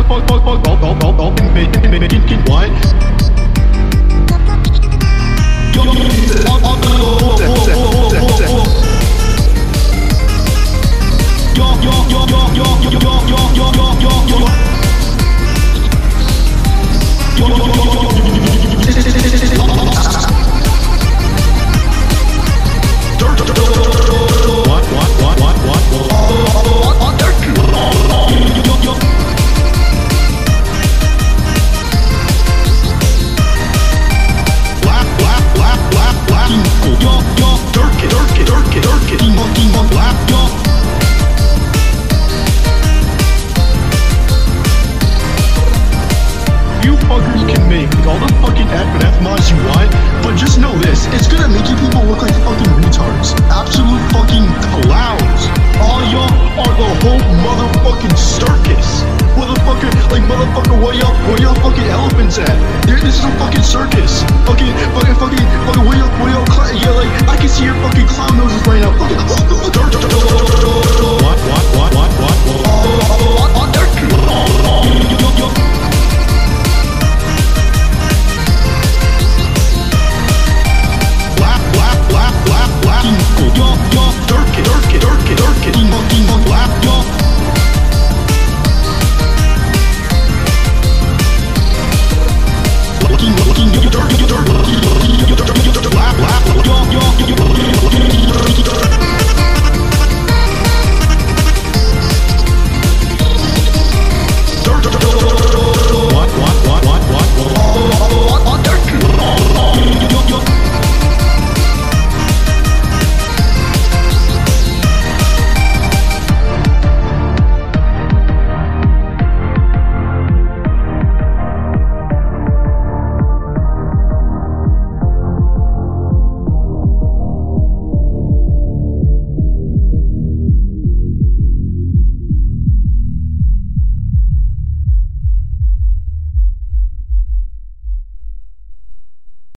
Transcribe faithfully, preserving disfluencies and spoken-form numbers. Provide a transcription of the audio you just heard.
fuck, fuck, fuck, fuck, fuck, fuck, fuck, fuck, make, make, make, make, make, what? Yo, yo, yo, yo, yo, yo, yo, yo, yo, yo, yo, yo, yo, yo. Yo, yo, yo, yo, yo, what, what, what, what, what, what? Black, black, black, black, black. Yo, yo, dirk it, dirk it, dirk it, dirk it. Monkey, monkey, black, yo. You fuckers can make all the fucking F and F mods you want, but just know this, it's gonna make you people look like fucking retards. Absolute fucking clowns. All y'all are the whole motherfucking circus. Motherfucker, like motherfucker, where y'all, where y'all fucking elephants at? There, this is a fucking circus. Fucking, fucking, fucking, fucking, where y'all, where y'all, yeah, like, I can see your fucking clown nose